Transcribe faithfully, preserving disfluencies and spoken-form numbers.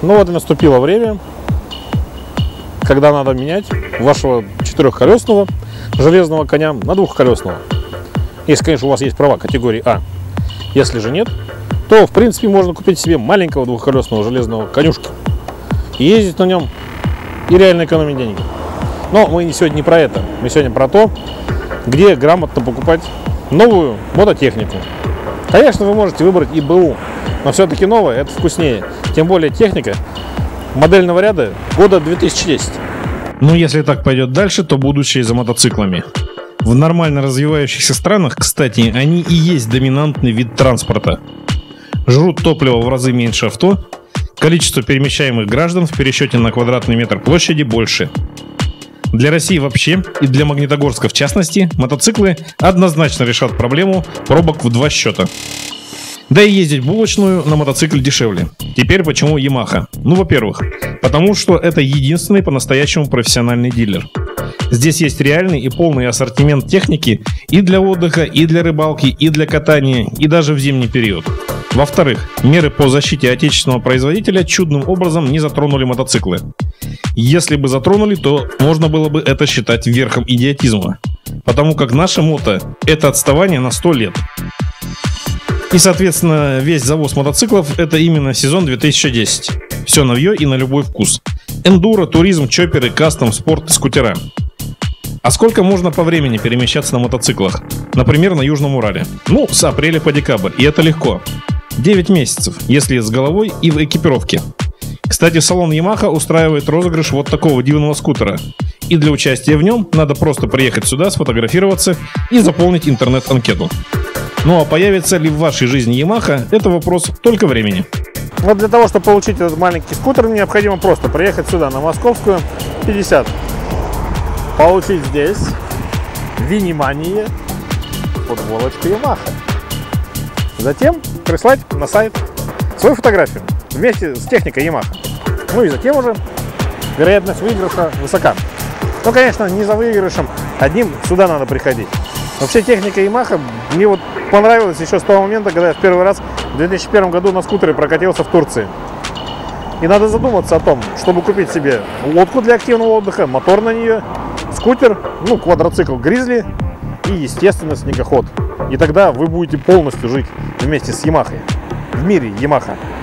Ну вот и наступило время, когда надо менять вашего четырехколесного железного коня на двухколесного. Если, конечно, у вас есть права категории А. Если же нет, то в принципе можно купить себе маленького двухколесного железного конюшки и ездить на нем и реально экономить деньги. Но мы сегодня не про это. Мы сегодня про то, где грамотно покупать новую мототехнику. Конечно, вы можете выбрать и БУ, но все-таки новое это вкуснее. Тем более техника модельного ряда года две тысячи десятого. Ну, если так пойдет дальше, то будущее за мотоциклами. В нормально развивающихся странах, кстати, они и есть доминантный вид транспорта. Жрут топливо в разы меньше авто, количество перемещаемых граждан в пересчете на квадратный метр площади больше. Для России вообще и для Магнитогорска в частности мотоциклы однозначно решат проблему пробок в два счета. Да и ездить в булочную на мотоцикле дешевле. Теперь почему Yamaha? Ну, во-первых, потому что это единственный по-настоящему профессиональный дилер. Здесь есть реальный и полный ассортимент техники и для отдыха, и для рыбалки, и для катания, и даже в зимний период. Во-вторых, меры по защите отечественного производителя чудным образом не затронули мотоциклы. Если бы затронули, то можно было бы это считать верхом идиотизма. Потому как наше мото – это отставание на сто лет. И, соответственно, весь завоз мотоциклов – это именно сезон две тысячи десятый. Все новье и на любой вкус. Эндуро, туризм, чопперы, кастом, спорт и скутера. А сколько можно по времени перемещаться на мотоциклах? Например, на Южном Урале. Ну, с апреля по декабрь, и это легко. девять месяцев, если с головой и в экипировке. Кстати, салон Yamaha устраивает розыгрыш вот такого дивного скутера. И для участия в нем надо просто приехать сюда, сфотографироваться и заполнить интернет-анкету. Ну а появится ли в вашей жизни Yamaha, это вопрос только времени. Вот для того, чтобы получить этот маленький скутер, необходимо просто приехать сюда, на Московскую, пятьдесят. Получить здесь, внимание, футболочку Yamaha. Затем прислать на сайт свою фотографию вместе с техникой Yamaha. Ну и затем уже вероятность выигрыша высока. Ну, конечно, не за выигрышем одним сюда надо приходить. Вообще техника Yamaha мне вот понравилась еще с того момента, когда я в первый раз в две тысячи первом году на скутере прокатился в Турции. И надо задуматься о том, чтобы купить себе лодку для активного отдыха, мотор на нее, скутер, ну, квадроцикл Grizzly и, естественно, снегоход. И тогда вы будете полностью жить вместе с Yamaha, в мире Yamaha.